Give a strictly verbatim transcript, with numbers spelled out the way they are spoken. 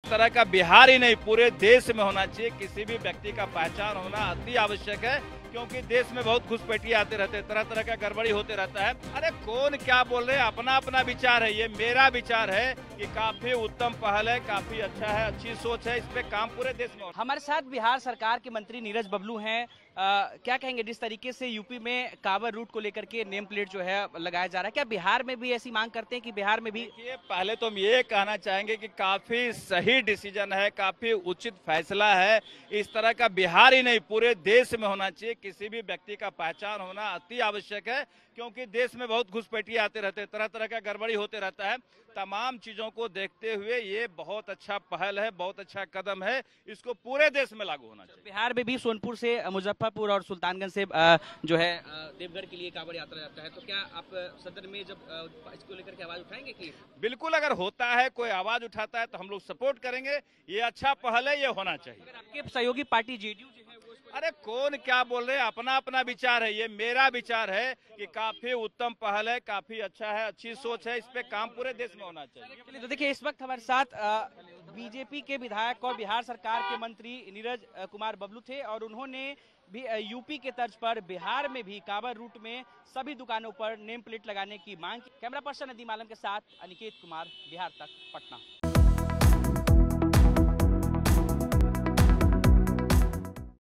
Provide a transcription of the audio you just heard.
तरह का बिहार ही नहीं पूरे देश में होना चाहिए। किसी भी व्यक्ति का पहचान होना अति आवश्यक है, क्योंकि देश में बहुत घुसपैठी आते रहते हैं, तरह तरह का गड़बड़ी होते रहता है। अरे कौन क्या बोल रहे हैं, अपना अपना विचार है। ये मेरा विचार है कि काफी उत्तम पहल है, काफी अच्छा है, अच्छी सोच है। इस पे काम पूरे देश में हो। हमारे साथ बिहार सरकार के मंत्री नीरज बबलू हैं। आ, क्या कहेंगे जिस तरीके से यूपी में कांवड़ रूट को लेकर के नेम प्लेट जो है लगाया जा रहा है, क्या बिहार में भी ऐसी मांग करते हैं कि बिहार में भी? देखिए, पहले तो हम ये कहना चाहेंगे कि काफी सही डिसीजन है, काफी उचित फैसला है। इस तरह का बिहार ही नहीं पूरे देश में होना चाहिए। किसी भी व्यक्ति का पहचान होना अति आवश्यक है, क्योंकि देश में बहुत घुसपैठी आते रहते हैं, तरह तरह का गड़बड़ी होते रहता है। तमाम चीजों को देखते हुए ये बहुत अच्छा पहल है, बहुत अच्छा कदम है। इसको पूरे देश में लागू होना चाहिए। बिहार में भी सोनपुर से मुजफ्फरपुर और सुल्तानगंज से आ, जो है आ, देवघर के लिए कांवड़ यात्रा जाता है, तो क्या आप सदन में जब आ, इसको लेकर के आवाज उठाएंगे कि? बिल्कुल, अगर होता है, कोई आवाज उठाता है तो हम लोग सपोर्ट करेंगे। ये अच्छा पहल है, ये होना चाहिए। अगर आपके सहयोगी पार्टी जेडीयू जो है वो इसको... अरे कौन क्या बोल रहे हैं, अपना अपना विचार है। ये मेरा विचार है कि काफी उत्तम पहल है, काफी अच्छा है, अच्छी सोच है। इस पे काम पूरे देश में होना चाहिए। चलिए, तो देखिए इस वक्त हमारे साथ बीजेपी के विधायक और बिहार सरकार के मंत्री नीरज अ, कुमार बबलू थे, और उन्होंने भी अ, यूपी के तर्ज पर बिहार में भी कांवड़ रूट में सभी दुकानों पर नेम प्लेट लगाने की मांग की। कैमरा पर्सन नदीम आलम के साथ अनिकेत कुमार, बिहार तक, पटना।